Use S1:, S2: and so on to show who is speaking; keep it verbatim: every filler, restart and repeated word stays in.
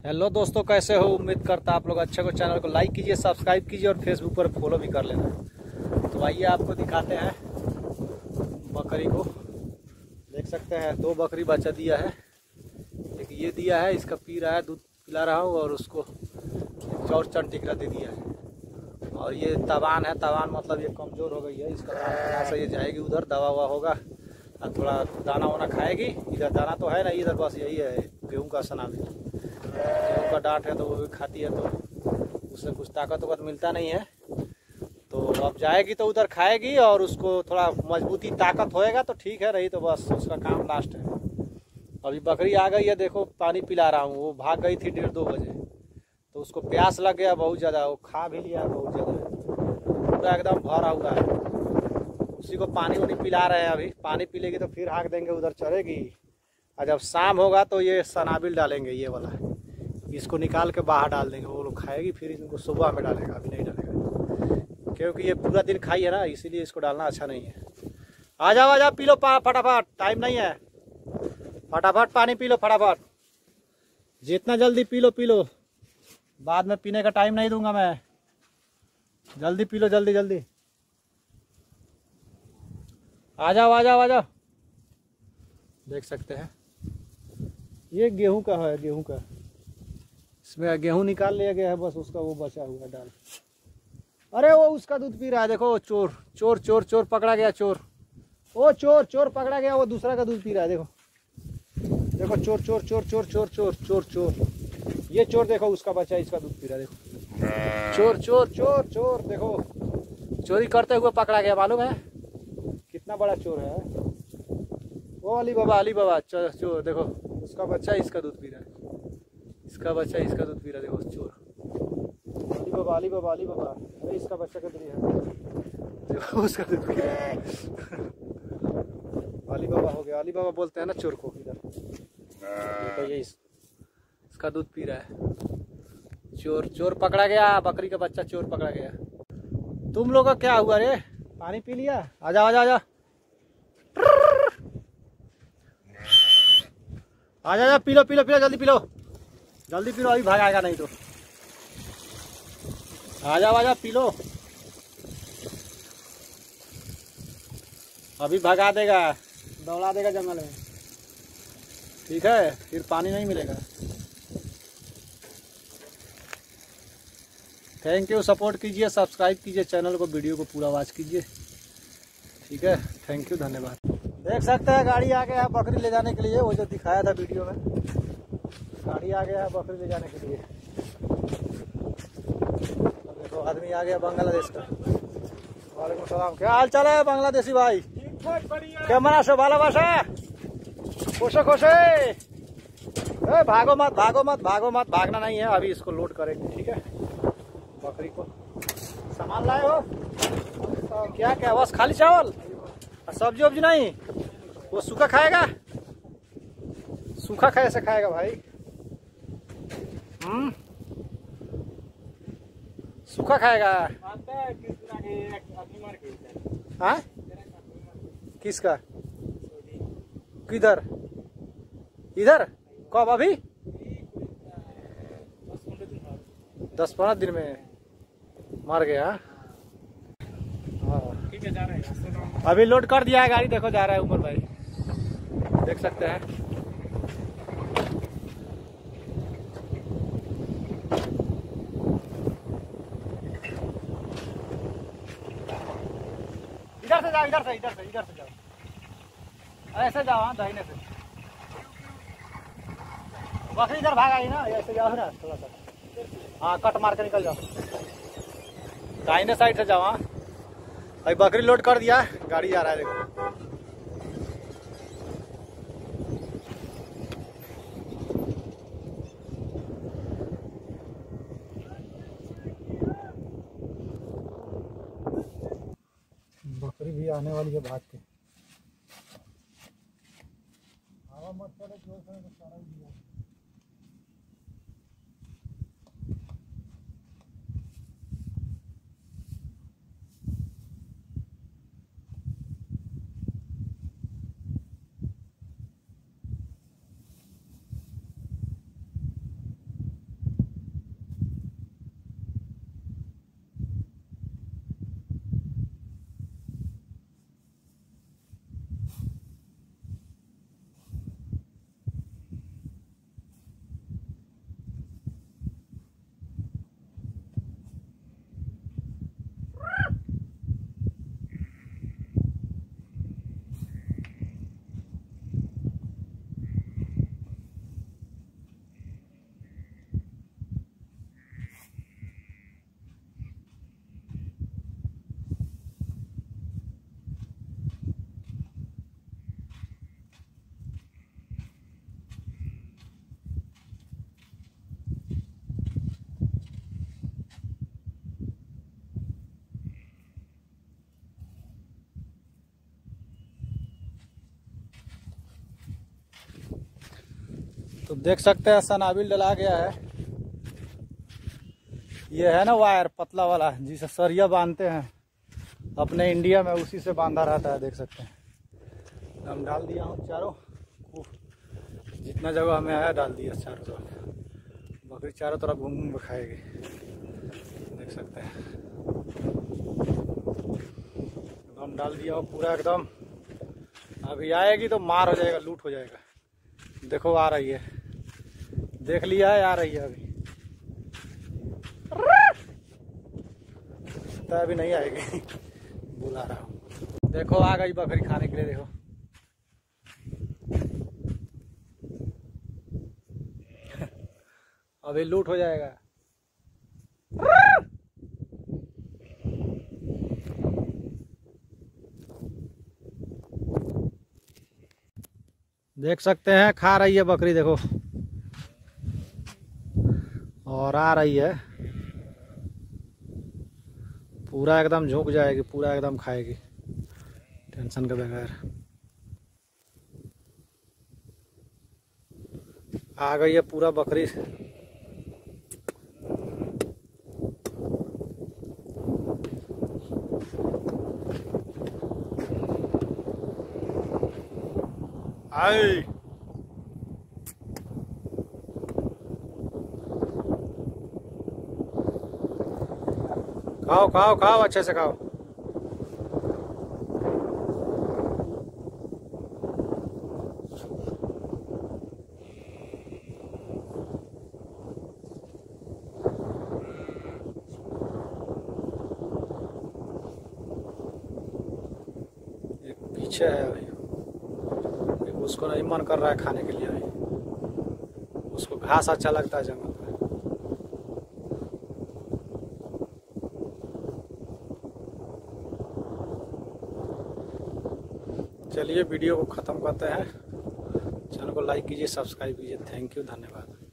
S1: Hello दोस्तों, कैसे हो? उम्मीद करता आप लोग अच्छे को। चैनल को लाइक कीजिए, सब्सक्राइब कीजिए और फेसबुक पर फॉलो भी कर लेना। तो आइए आपको दिखाते हैं बकरी को। देख सकते हैं दो बकरी बच्चा दिया है। एक ये दिया है, इसका पी रहा है, दूध पिला रहा हूँ, और उसको चौर चन टिकरा दे दिया है। और ये तवान है, तवान मतलब ये कमज़ोर हो गई है। इसका यहाँ से ये जाएगी उधर, दवा हुआ होगा और थोड़ा दाना वाना खाएगी। इधर दाना तो है ना, इधर बस यही है गेहूँ का सना भी। गेहूँ का डांट है तो वो भी खाती है, तो उससे कुछ ताकत वाकत मिलता नहीं है। तो अब जाएगी तो उधर खाएगी और उसको थोड़ा मजबूती ताकत होएगा तो ठीक है, रही तो बस उसका काम लास्ट है। अभी बकरी आ गई है, देखो पानी पिला रहा हूँ। वो भाग गई थी डेढ़ दो बजे, तो उसको प्यास लग गया बहुत ज़्यादा। वो खा भी लिया बहुत ज़्यादा, पूरा एकदम भरा हुआ है। उसी को पानी वानी पिला रहे हैं। अभी पानी पी लेगी तो फिर हाँक देंगे, उधर चलेगी। और जब शाम होगा तो ये सनाबिल डालेंगे, ये वाला इसको निकाल के बाहर डाल देंगे। वो लोग खाएगी, फिर इनको सुबह में डालेगा, अभी नहीं डालेगा क्योंकि ये पूरा दिन खाई है ना, इसीलिए इसको डालना अच्छा नहीं है। आ जाओ आ जाओ, पी लो फटाफट, टाइम नहीं है। फटाफट पानी पी लो फटाफट, जितना जल्दी पी लो पी लो, बाद में पीने का टाइम नहीं दूंगा मैं। जल्दी पी लो, जल्दी जल्दी। आ जाओ आ जाओ आ जाओ। देख सकते हैं ये गेहूं का है, गेहूं का। इसमें गेहूं निकाल लिया गया है, बस उसका वो बचा हुआ डाल। अरे वो उसका दूध पी रहा है, देखो। चोर चोर चोर चोर पकड़ा गया, चोर। ओ चोर चोर पकड़ा गया, वो दूसरा का दूध पी रहा है। देखो देखो, चोर चोर चोर चोर चोर चोर चोर चोर। ये चोर देखो, उसका बच्चा इसका दूध पी रहा है। देखो चोर चोर चोर चोर, देखो चोरी करते हुए पकड़ा गया। मालूम है कितना बड़ा चोर है वो? अली बाबा, अली बाबा चोर। देखो उसका बच्चा इसका दूध पी रहा है, इसका बच्चा इसका दूध पी रहा है। देखो चोर। अली बाबा, अली बाबा, अली बाबा। अरे इसका बच्चा किधर है? देखो उसका दूध पी रहा है। अली बाबा हो गया, अली बाबा बोलते हैं ना चोर को। इधर देखो, ये इस, इसका दूध पी रहा है। चोर चोर पकड़ा गया, बकरी का बच्चा चोर पकड़ा गया। तुम लोग का क्या हुआ रे? पानी पी लिया? आजा आजा आजा आजा आजा, पी लो पी लो पी लो, जल्दी पी लो, जल्दी पी लो, अभी भागेगा नहीं तो। आजा आजा पी लो, अभी भगा देगा, दौड़ा देगा जंगल में। ठीक है, फिर पानी नहीं मिलेगा। थैंक यू, सपोर्ट कीजिए, सब्सक्राइब कीजिए चैनल को, वीडियो को पूरा वॉच कीजिए। ठीक है, थैंक यू, धन्यवाद। देख सकते हैं गाड़ी आ गया है बकरी ले जाने के लिए। वो जो दिखाया था वीडियो में, गाड़ी आ गया है बकरी ले जाने के लिए। देखो आदमी आ गया बांग्लादेश का। वालेकुम सलाम, क्या हाल चाल है बांग्लादेशी भाई? कैमरा से वाला बासा खुशे खुशे। भागो मत भागो मत भागो मत, भागना नहीं है। अभी इसको लोड करेंगे, ठीक है। बकरी को सामान लाए हो? तो क्या क्या बस खाली चावल, सब्जी वब्जी नहीं? वो सूखा खाएगा? सूखा कैसे खाएगा भाई? हम्म सूखा खाएगा? हाँ, किसका? किधर? इधर कब? अभी दस पंद्रह दिन में मर गया। अभी लोड कर दिया है गाड़ी, देखो जा रहा है ऊपर भाई, देख सकते हैं। इधर से जाओ, इधर से इधर से इधर से जाओ, ऐसे जाओ। हाँ, दाहिने से। बकरी इधर भाग आई ना, ऐसे जाओ ना थोड़ा सा। हाँ, कट मार के निकल जाओ, दाहिने साइड से जाओ। हाँ, अभी बकरी लोड कर दिया, गाड़ी जा रहा है। देखो बकरी भी आने वाली है भाग के। हवा मत चले जोर से, तो सारा ही दिया। तो देख सकते हैं सनाबिल डला गया है। ये है ना वायर पतला वाला जिसे सरिया बांधते हैं अपने इंडिया में, उसी से बांधा रहता है। देख सकते हैं हम डाल दिया हूँ चारों, जितना जगह हमें आया डाल दिया चारों तरफ। बकरी चारों तरफ घूम घूम के खाएगी, देख सकते हैं। एकदम डाल दिया हो पूरा एकदम। अभी आएगी तो मार हो जाएगा, लूट हो जाएगा। देखो आ रही है, देख लिया है, आ रही है। अभी तो अभी नहीं आएगी, बुला रहा हूँ। देखो आ गई बकरी खाने के लिए। देखो अभी लूट हो जाएगा। देख सकते हैं खा रही है बकरी, देखो, और आ रही है। पूरा एकदम झुक जाएगी, पूरा एकदम खाएगी टेंशन के बगैर। आ गई है पूरा बकरी। आई खाओ खाओ खाओ, अच्छे से खाओ। एक पीछे है अभी, उसको नहीं मन कर रहा है खाने के लिए। अभी उसको घास अच्छा लगता है जंगल में। चलिए वीडियो को ख़त्म करते हैं। चैनल को लाइक कीजिए, सब्सक्राइब कीजिए। थैंक यू, धन्यवाद।